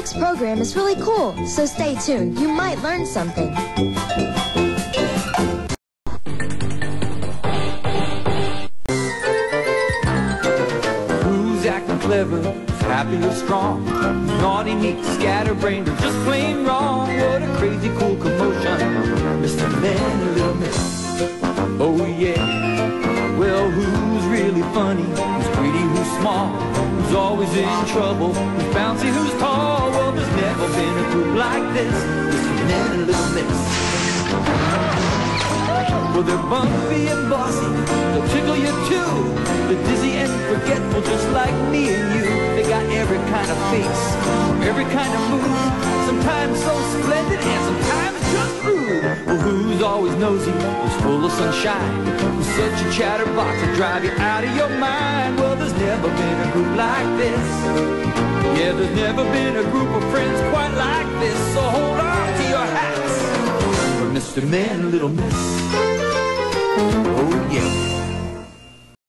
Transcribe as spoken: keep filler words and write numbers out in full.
next program is really cool, so stay tuned. You might learn something. Who's acting clever, who's happy or strong? Who's naughty, neat, scatterbrained, or just plain wrong? What a crazy cool commotion, Mister Man and Little Miss. Oh yeah, well who's really funny? Who's greedy, who's small? Who's always in trouble? Who's bouncy, who's tall? Well, there's never been a group like this, Mister Man and Little Miss. Well, they're bumpy and bossy, they'll tickle you too. They're dizzy and forgetful, just like me and you. They got every kind of face, every kind of mood. Sometimes so splendid and sometimes just rude. Well, who's always nosy, who's full of sunshine? Who's such a chatterbox to drive you out of your mind? Well, there's never been a group like this. Yeah, there's never been a group of friends quite like this. So hold on to your hats for Mister Man and Little Miss. Oh yeah.